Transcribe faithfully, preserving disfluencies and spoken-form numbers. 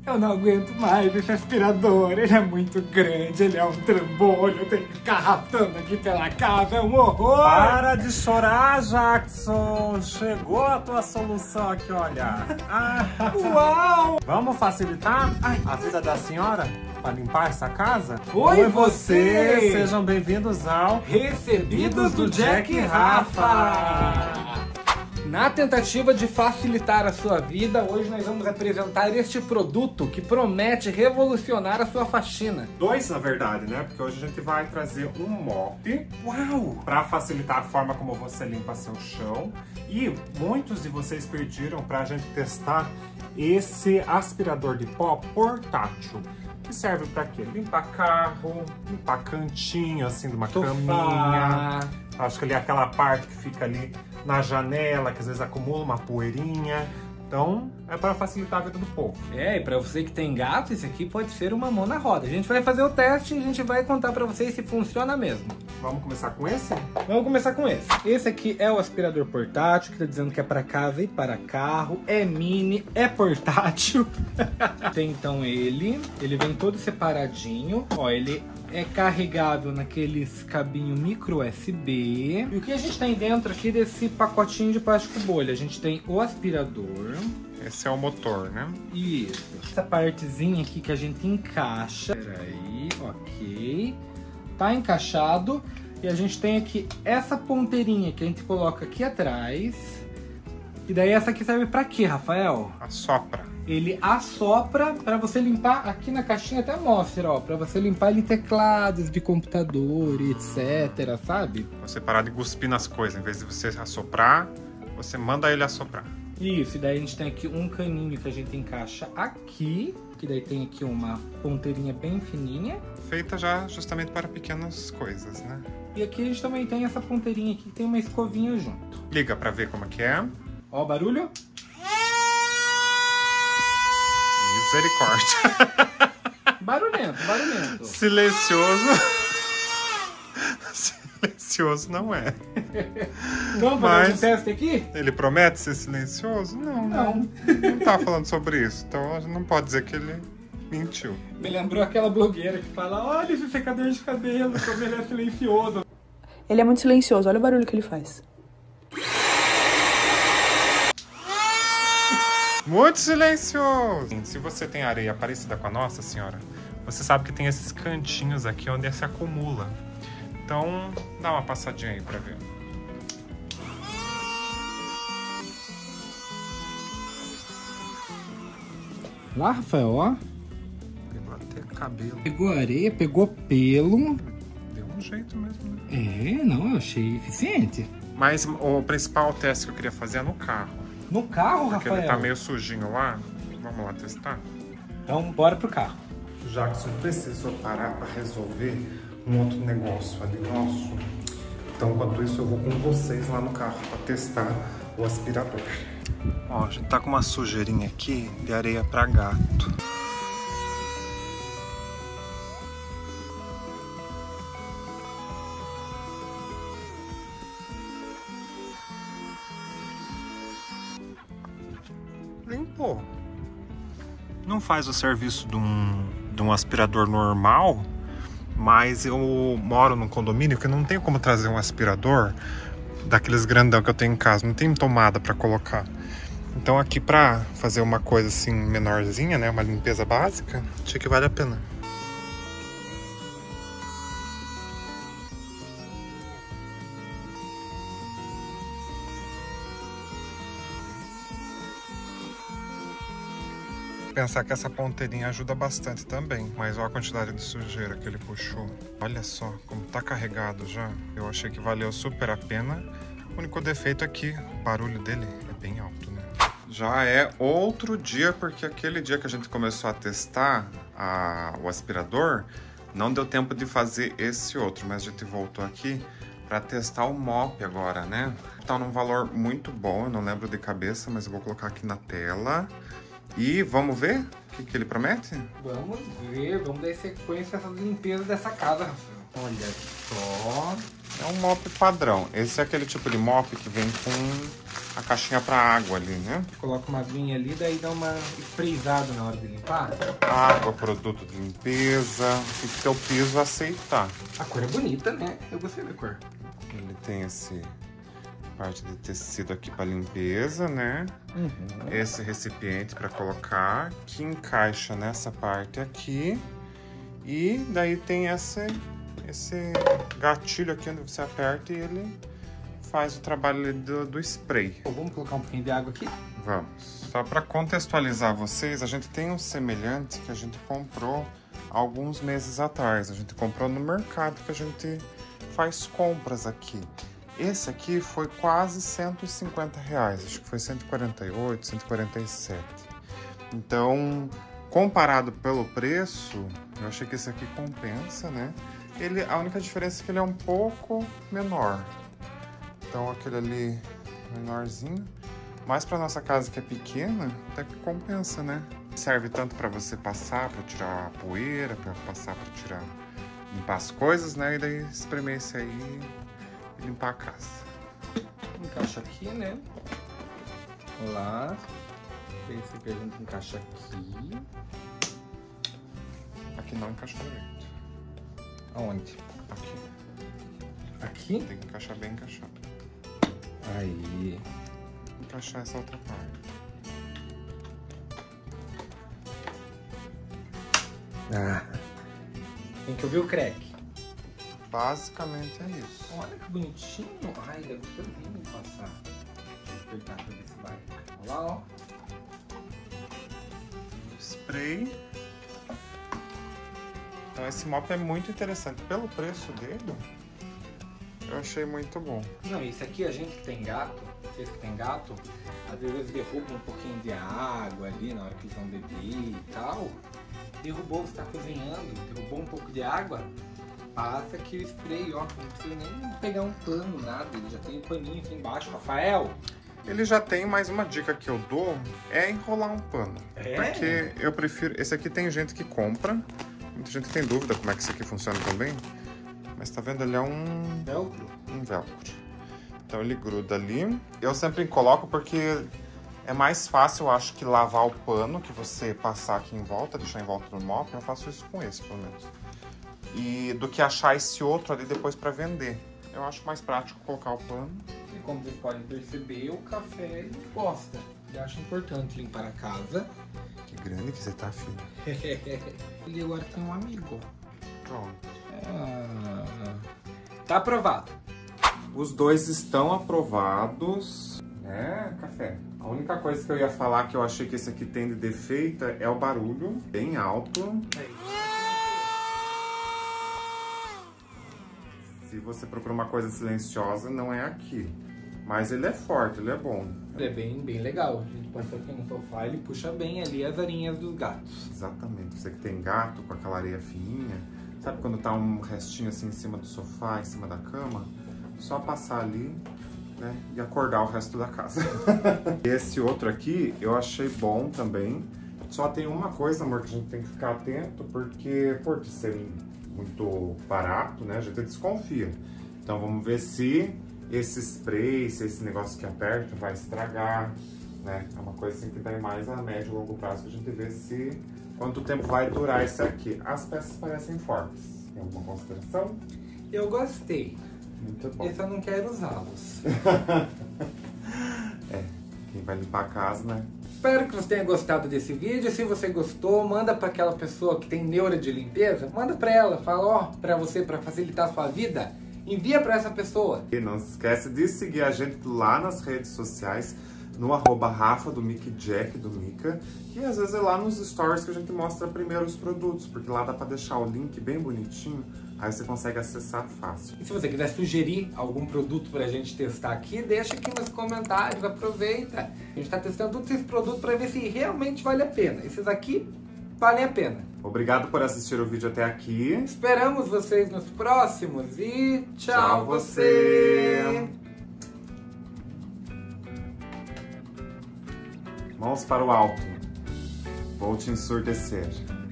Eu não aguento mais esse aspirador, ele é muito grande, ele é um trambolho, eu tenho que ficar arrastando aqui pela casa, é um horror! Para de chorar, Jackson! Chegou a tua solução aqui, olha! Ah, Uau! vamos facilitar a vida da senhora para limpar essa casa? Oi, Oi você! você! Sejam bem-vindos ao Recebidos do Jack e Rafa! Na tentativa de facilitar a sua vida, hoje nós vamos apresentar este produto que promete revolucionar a sua faxina. Dois, na verdade, né? Porque hoje a gente vai trazer um mop. Uau! Para facilitar a forma como você limpa seu chão. E muitos de vocês pediram para a gente testar esse aspirador de pó portátil. Que serve para quê? Limpar carro, limpar cantinho assim de uma Sofá. caminha. Acho que ali é aquela parte que fica ali na janela, que às vezes acumula uma poeirinha. Então, é para facilitar a vida do povo. É, e pra você que tem gato, esse aqui pode ser uma mão na roda. A gente vai fazer o teste e a gente vai contar pra vocês se funciona mesmo. Vamos começar com esse? Vamos começar com esse. Esse aqui é o aspirador portátil, que tá dizendo que é para casa e para carro. É mini, é portátil. Tem então ele. Ele vem todo separadinho. Ó, ele é carregável naqueles cabinho micro U S B. E o que a gente tem dentro aqui desse pacotinho de plástico bolha? A gente tem o aspirador. Esse é o motor, né? Isso. Essa partezinha aqui que a gente encaixa. Peraí, ok. Tá encaixado. E a gente tem aqui essa ponteirinha que a gente coloca aqui atrás. E daí essa aqui serve pra quê, Rafael? Assopra. Ele assopra para você limpar, aqui na caixinha até mostra, ó, para você limpar ali teclados de computador e etc, sabe? Você parar de cuspir nas coisas, em vez de você assoprar, você manda ele assoprar. Isso, e daí a gente tem aqui um caninho que a gente encaixa aqui, que daí tem aqui uma ponteirinha bem fininha. Feita já justamente para pequenas coisas, né? E aqui a gente também tem essa ponteirinha aqui que tem uma escovinha junto. Liga para ver como é que é. Ó o barulho. Misericórdia. Barulhento, barulhento. Silencioso. Silencioso não é. Vamos fazer Mas um teste aqui? ele promete ser silencioso? Não, não. Não. Não tá falando sobre isso. Então a gente não pode dizer que ele mentiu. Me lembrou aquela blogueira que fala, olha esse secador de cabelo, como ele é silencioso. Ele é muito silencioso, olha o barulho que ele faz. Muito silencioso! Se você tem areia parecida com a nossa senhora, você sabe que tem esses cantinhos aqui onde se acumula. Então, dá uma passadinha aí pra ver. Lá, Rafael, ó. Pegou até cabelo. Pegou areia, pegou pelo. Deu um jeito mesmo, né? É, não, eu achei eficiente. Mas o principal teste que eu queria fazer é no carro. No carro, Porque Rafael? ele tá meio sujinho lá. Vamos lá testar? Então, bora pro carro. Jackson precisou parar para resolver um outro negócio ali nosso. Então, enquanto isso, eu vou com vocês lá no carro para testar o aspirador. Ó, a gente tá com uma sujeirinha aqui de areia para gato. Limpou. Não faz o serviço de um, de um aspirador normal, mas eu moro num condomínio que não tem como trazer um aspirador daqueles grandão que eu tenho em casa, não tem tomada para colocar. Então aqui para fazer uma coisa assim menorzinha, né, uma limpeza básica, achei que vale a pena. Pensar que essa ponteirinha ajuda bastante também, mas olha a quantidade de sujeira que ele puxou. Olha só como tá carregado já. Eu achei que valeu super a pena. O único defeito é que o barulho dele é bem alto, né? Já é outro dia, porque aquele dia que a gente começou a testar a, o aspirador, não deu tempo de fazer esse outro, mas a gente voltou aqui para testar o mop agora, né? Tá num valor muito bom, eu não lembro de cabeça, mas eu vou colocar aqui na tela. E vamos ver o que, que ele promete? Vamos ver, vamos dar sequência a essa limpeza dessa casa, Rafael. Olha só. É um mop padrão. Esse é aquele tipo de mop que vem com a caixinha pra água ali, né? Coloca uma aguinha ali, daí dá uma espreizada na hora de limpar. Água, produto de limpeza. Tem que ter o piso aceitar. A cor é bonita, né? Eu gostei da cor. Ele tem esse parte de tecido aqui para limpeza, né? Uhum. Esse recipiente para colocar, que encaixa nessa parte aqui. E daí tem esse, esse gatilho aqui onde você aperta e ele faz o trabalho do, do spray. Vamos colocar um pouquinho de água aqui? Vamos. Só para contextualizar vocês, a gente tem um semelhante que a gente comprou alguns meses atrás. A gente comprou no mercado que a gente faz compras aqui. Esse aqui foi quase cento e cinquenta reais, acho que foi cento e quarenta e oito, cento e quarenta e sete. Então, comparado pelo preço, eu achei que esse aqui compensa, né? Ele, a única diferença é que ele é um pouco menor. Então, aquele ali menorzinho. Mas para nossa casa que é pequena, até que compensa, né? Serve tanto para você passar, para tirar a poeira, para passar, para tirar, limpar as coisas, né? E daí espremer esse aí e limpar a casa. Encaixa aqui, né? Lá. Esse aqui a gente encaixa aqui. Aqui não encaixa direito. Aonde? Aqui. Aqui? Tem que encaixar bem encaixado. Aí. Encaixar essa outra parte. Ah. Tem que ouvir o crack. Basicamente é isso. Olha que bonitinho. Ai, deve ser lindo passar. Deixa eu apertar pra ver se vai. Olha lá, ó. Spray. Então esse mop é muito interessante. Pelo preço dele, eu achei muito bom. Não, isso aqui a gente que tem gato, vocês que tem gato, às vezes derrubam um pouquinho de água ali na hora que eles vão beber e tal. Derrubou, você tá cozinhando, derrubou um pouco de água, passa aqui o spray, ó, não precisa nem pegar um pano, nada, ele já tem um paninho aqui embaixo. Rafael! Ele já tem, mais uma dica que eu dou é enrolar um pano. É? Porque eu prefiro... Esse aqui tem gente que compra, muita gente tem dúvida como é que esse aqui funciona também. Mas tá vendo, ele é um... Velcro? Um velcro. Então ele gruda ali. Eu sempre coloco porque é mais fácil, eu acho, que lavar o pano que você passar aqui em volta, deixar em volta do mop. Eu faço isso com esse, pelo menos. E do que achar esse outro ali depois pra vender. Eu acho mais prático colocar o pano. E como vocês podem perceber, o café ele gosta. Ele acha importante limpar a casa. Que grande que você tá, filho. Ele agora tem um amigo. Pronto. Ah, tá aprovado. Os dois estão aprovados. É, café. A única coisa que eu ia falar que eu achei que esse aqui tem de defeito é o barulho, bem alto. Se você procura uma coisa silenciosa, não é aqui. Mas ele é forte, ele é bom. Ele é bem, bem legal. A gente passa aqui no sofá, ele puxa bem ali as arinhas dos gatos. Exatamente. Você que tem gato com aquela areia fininha, sabe quando tá um restinho assim em cima do sofá, em cima da cama? Só passar ali, né, e acordar o resto da casa. Esse outro aqui eu achei bom também. Só tem uma coisa, amor, que a gente tem que ficar atento, porque por ser muito barato, né, a gente desconfia. Então vamos ver se esse spray, se esse negócio que aperta vai estragar, né? É uma coisa assim que daí mais a médio e longo prazo que a gente vê se quanto tempo vai durar esse aqui. As peças parecem fortes. Tem alguma consideração? Eu gostei. Muito bom. Esse eu não quero usá-los. É, quem vai limpar a casa, né? Espero que você tenha gostado desse vídeo. Se você gostou, manda para aquela pessoa que tem neura de limpeza. Manda para ela, fala, ó, para você, para facilitar a sua vida. Envia para essa pessoa. E não se esquece de seguir a gente lá nas redes sociais, no arroba Rafa do Mickey Jack do Mica. E às vezes é lá nos stories que a gente mostra primeiro os produtos, porque lá dá para deixar o link bem bonitinho, aí você consegue acessar fácil. E se você quiser sugerir algum produto pra gente testar aqui, deixa aqui nos comentários, aproveita. A gente tá testando todos esses produtos para ver se realmente vale a pena. Esses aqui valem a pena. Obrigado por assistir o vídeo até aqui. Esperamos vocês nos próximos e tchau, Tchau você! você. Mãos para o alto. Vou te ensurdecer.